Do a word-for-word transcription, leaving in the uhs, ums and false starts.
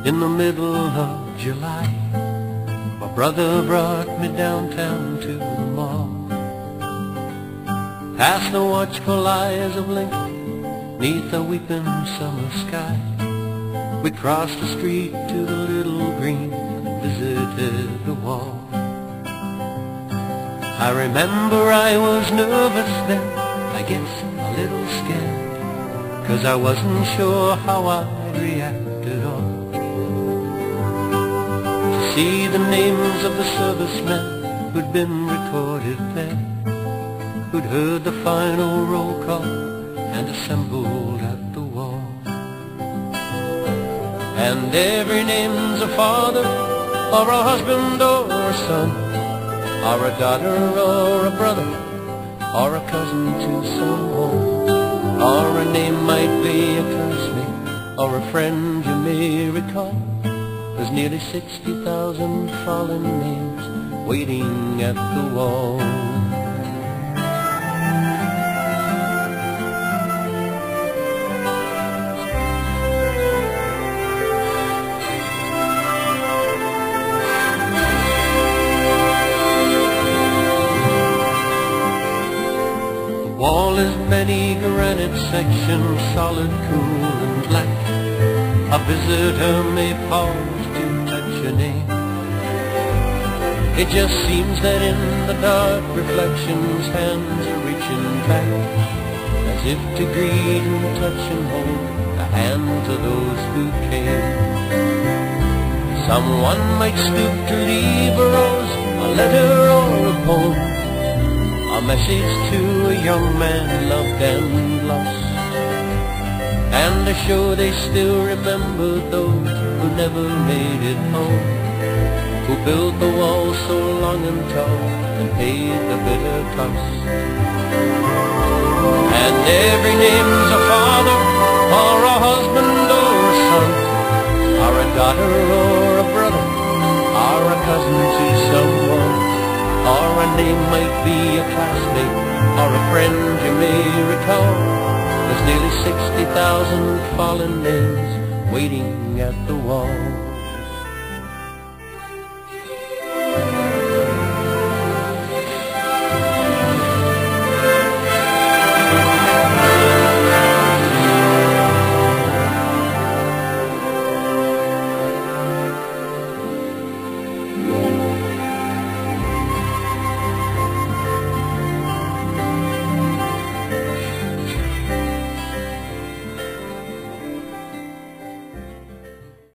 In the middle of July, my brother brought me downtown to the mall. Past the watchful eyes of Lincoln, neath a weeping summer sky, we crossed the street to the little green and visited the wall. I remember I was nervous then, I guess a little scared, 'cause I wasn't sure how I'd react at all. To see the names of the servicemen who'd been recorded there, who'd heard the final roll call and assembled at the wall. And every name's a father, or a husband, or a son, or a daughter, or a brother, or a cousin to someone. Or a name might be a classmate, or a friend you may recall. There's nearly sixty thousand fallen names waiting at the wall. The wall is many granite sections, solid, cool, and black. A visitor may pause to touch your name. It just seems that in the dark reflections, hands are reaching back, as if to greet and touch and hold the hands of those who came. Someone might stoop to leave a rose, a letter, or a poem, a message to a young man loved and lost, and to show they still remember those who never made it home, who built the wall so long and tall and paid the bitter cost. And every name's a father, or a husband, or a son, or a daughter, or a brother, or a cousin to someone. Or a name might be a classmate, or a friend you may recall. There's nearly sixty thousand fallen names waiting at the wall.